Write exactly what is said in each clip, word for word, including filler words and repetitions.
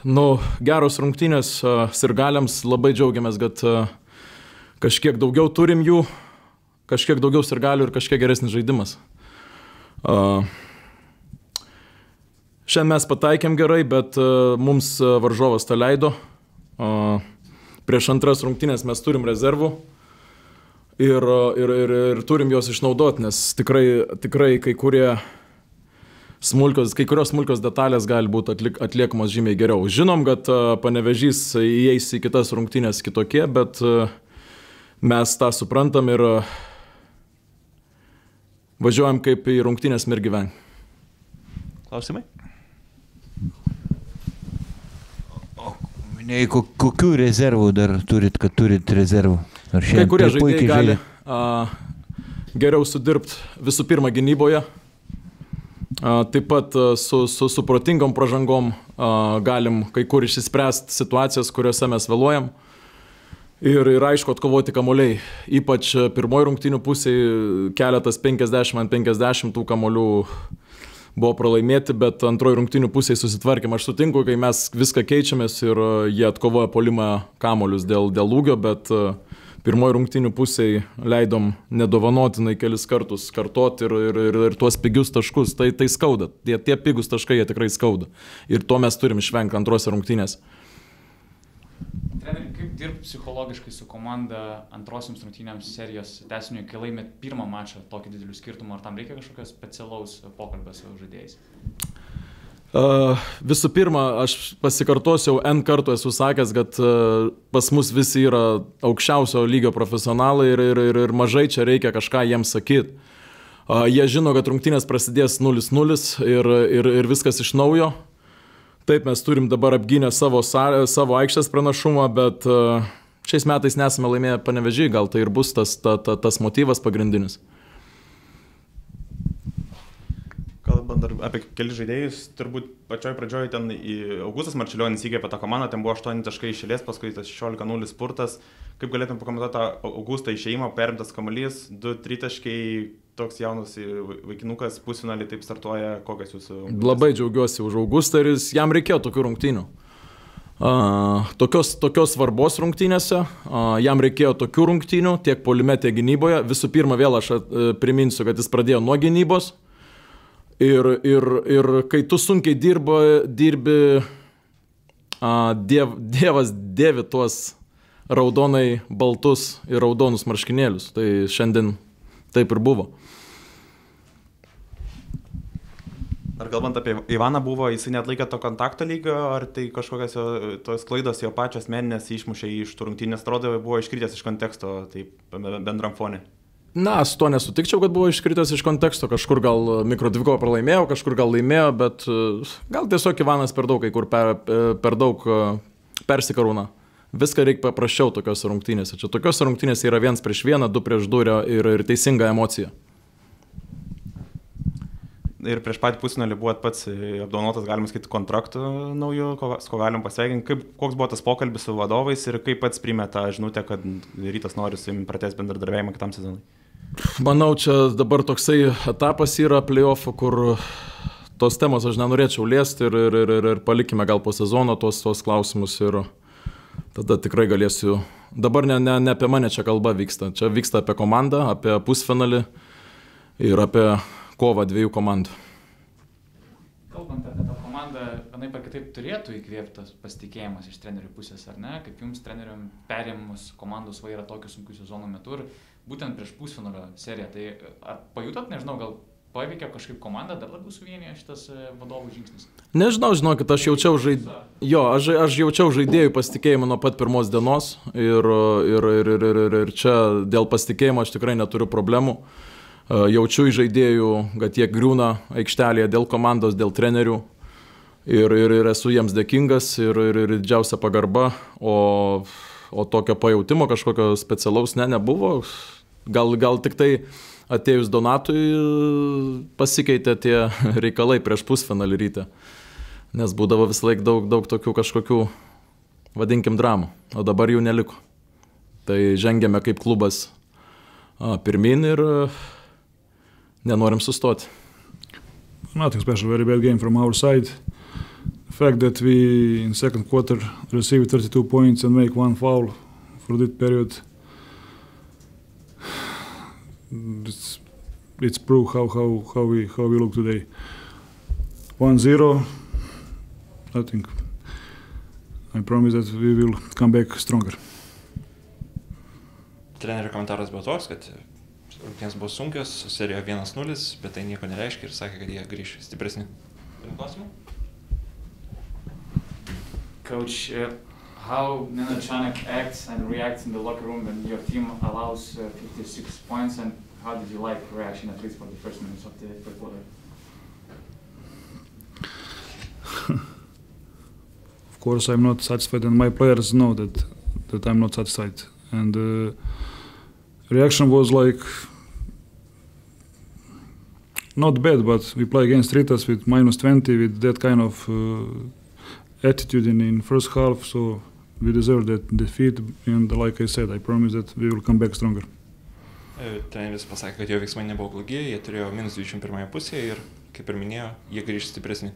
nu, geros rungtynės sirgaliams, labai džiaugiamės, kad kažkiek daugiau turim jų, kažkiek daugiau sirgalių ir kažkiek geresnis žaidimas. Šiandien mes pataikėm gerai, bet mums varžovas tą leido. Prieš antras rungtynės mes turim rezervų ir, ir, ir, ir turim juos išnaudoti, nes tikrai, tikrai kai kurie Smulkios, kai kurios smulkios detalės gali būti atlik, atliekamos žymiai geriau. Žinom, kad Panevėžys įeis į kitas rungtynės kitokie, bet mes tą suprantam ir važiuojam kaip į rungtynės Mirgyven. Klausimai? O minėjai, kokių rezervų dar turit, kad turit rezervų? Kai kurie žaidėjai gali a, geriau sudirbti visų pirma gynyboje. Taip pat su, su, su protingom pražangom galim kai kur išsispręsti situacijas, kuriuose mes vėluojam. Ir, ir aišku, atkovoti kamuoliai. Ypač pirmoji rungtynių pusėje keletas penkiasdešimt ant penkiasdešimt tų kamuolių buvo pralaimėti, bet antroji rungtynių pusėje susitvarkėm. Aš sutinku, kai mes viską keičiamės ir jie atkovoja puolimą kamuolius dėl, dėl ūgio, bet pirmoji rungtynių pusėje leidom nedovanotinai kelis kartus kartoti ir, ir, ir, ir tuos pigius taškus. Tai, tai skauda. Tie, tie pigus taškai jie tikrai skauda. Ir to mes turim išvengti antrose rungtynės. Treneri, kaip dirbti psichologiškai su komanda antrosiams rungtynėms serijos tęsiniui, kai laimėt pirmą mačą tokį didelių skirtumų? Ar tam reikia kažkokio specialaus pokalbio su žaidėjais? Uh, visų pirma, aš pasikartosiu, N kartų esu sakęs, kad uh, pas mus visi yra aukščiausio lygio profesionalai ir, ir, ir, ir mažai čia reikia kažką jiems sakyti. Uh, jie žino, kad rungtynės prasidės nulis nulis ir, ir, ir viskas iš naujo. Taip, mes turim dabar apgynę savo, savo aikštės pranašumą, bet uh, šiais metais nesame laimėję Panevėžį, gal tai ir bus tas, ta, ta, tas motyvas pagrindinis. Kalbant dar apie keli žaidėjus, turbūt pačioj pradžioj ten Augustas Marčiulionis įkvėpė tą komandą, ten buvo aštuoni taškai iš eilės, paskui tas šešiolika nulis spurtas. Kaip galėtum pakomentuoti tą Augustą išėjimą, perimtas kamuolys, du tritaškai, toks jaunas vaikinukas, pusfinalį taip startuoja, kokias jūsų... Labai džiaugiuosi už Augustą ir jam reikėjo tokių rungtynių. Uh, tokios, tokios svarbos rungtynėse, uh, jam reikėjo tokių rungtynių, tiek puolime, tiek gynyboje. Visų pirma, vėl aš uh, priminsiu, kad jis pradėjo nuo gynybos. Ir, ir, ir kai tu sunkiai dirba, dirbi, a, diev, Dievas dėvi tuos raudonai baltus ir raudonus marškinėlius. Tai šiandien taip ir buvo. Ar kalbant apie Ivaną buvo, jisai neatlaikė to kontakto lygio, ar tai kažkokios jo, tos klaidos jo pačios meninės išmušė iš tų rungtynės, atrodo, buvo iškritęs iš konteksto taip, bendram fone? Na, su to nesutikčiau, kad buvo iškritęs iš konteksto, kažkur gal mikrodvikovą pralaimėjo, kažkur gal laimėjo, bet gal tiesiog Ivanas per daug, kai kur per, per daug persikarūna. Viską reikia paprasčiau tokiose rungtynėse. Čia tokiose rungtynėse yra viens prieš vieną, du prieš du ir, ir teisinga emocija. Ir prieš patį pusfinalį buvot pats apdovanotas, galima sakyti, kontraktų naujų, su ko galim pasveikinti. Kaip, koks buvo tas pokalbis su vadovais ir kaip pats priėmė tą žinutę, kad Rytas nori su jums pratęsti bendradarbiavimą kitam sezonui? Manau, čia dabar toksai etapas yra play-offų, kur tos temos aš nenorėčiau liesti ir, ir, ir, ir palikime gal po sezono tos, tos klausimus ir tada tikrai galėsiu. Dabar ne, ne, ne apie mane čia kalba vyksta. Čia vyksta apie komandą, apie pusfinalį ir apie kovą dviejų komandų. Kalbant apie tą komandą, vienaip ar kitaip turėtų įkvėptas pasitikėjimas iš trenerių pusės, ar ne? Kaip jums treneriam perėmus komandos vairą tokiu sunkiu sezono metu ir būtent prieš pusfinalio seriją. Tai ar pajutot, nežinau, gal paveikė kažkaip komandą, dar labiau suvienija šitas vadovų žingsnis? Nežinau, žinokit, aš jaučiau, žaid... jo, aš, aš jaučiau žaidėjų pasitikėjimą nuo pat pirmos dienos ir, ir, ir, ir, ir, ir čia dėl pasitikėjimo aš tikrai neturiu problemų. Jaučiu į žaidėjų, kad jie griūna aikštelėje dėl komandos, dėl trenerių ir, ir, ir esu jiems dėkingas ir, ir, ir didžiausia pagarba, o, o tokio pajautimo kažkokio specialaus ne, nebuvo. Gal, gal tik tai atėjus Donatui pasikeitė tie reikalai prieš pusfinalį Ryte, nes būdavo vis laik daug, daug tokių kažkokių, vadinkim, dramų, o dabar jų neliko. Tai žengėme kaip klubas a, pirmin ir nenorim sustoti. Nothing special, very bad game from our side. fact that we in second quarter received thirty-two points and make one foul for that period, it's, it's proof how, how, how, we, how we look today. one zero, I think I promise that we will come back stronger. Trenerio komentaras buvo toks, kad rungtynės buvo sunkios, serijoje vienas nulis, bet tai nieko nereiškia ir sakė, kad jie grįš stipresni. Klausimų? Coach, uh, how Nenad acts and reacts in the locker room when your team allows uh, fifty-six points, and how did you like the reaction, at least for the first minutes of the third quarter? Of course, I'm not satisfied, and my players know that that I'm not satisfied. And uh, reaction was like not bad, but we play against Ritas with minus twenty with that kind of uh, attitude in in first half, so we deserve that defeat. And like I said, I promise that we will come back stronger. Treneris pasakė, kad jo veiksmai nebuvo blogi, jie turėjo minus dvidešimt pirmoje pusėje ir, kaip ir minėjo, jie grįž stipresni.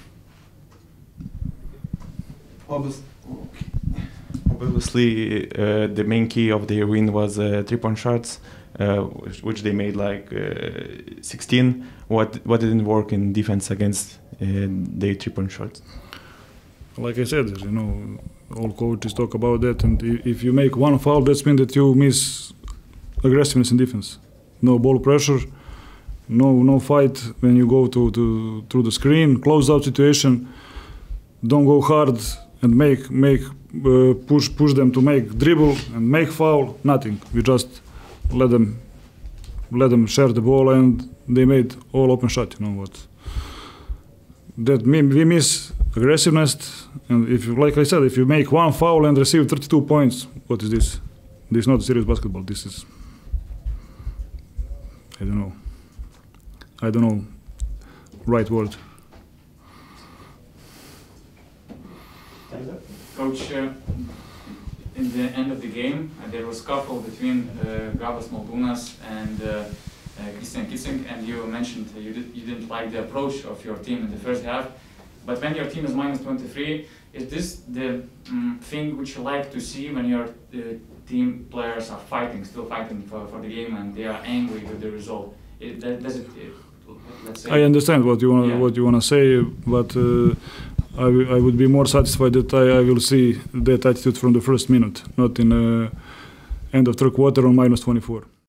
Obviously, uh, the main key of the win was uh, three-point shots, uh, which they made like uh, sixteen. What what didn't work in defense against uh, the three-point shots? Like I said, you know, all coaches talk about that, and if you make one foul, that means that you miss aggressiveness in defense. No ball pressure, no no fight when you go to, to through the screen, close out situation. Don't go hard and make make uh, push push them to make dribble and make foul. Nothing. We just let them let them share the ball, and they made all open shot. You know what? That we miss aggressiveness, and if you, like I said, if you make one foul and receive thirty-two points, what is this? This is not serious basketball. This is, I don't know. I don't know. Right word. Coach, uh, in the end of the game, uh, there was a scuffle between uh, Gabas Maldūnas and uh, uh, Christian Kitsing, and you mentioned uh, you, did, you didn't like the approach of your team in the first half. But when your team is minus twenty-three, is this the um, thing which you like to see when your uh, team players are fighting, still fighting for, for the game, and they are angry with the result? It, that, does it, it, let's say, I understand what you want yeah. what you want to say, but uh, I, I would be more satisfied that I, I will see that attitude from the first minute, not in the uh, end of third quarter on minus twenty-four.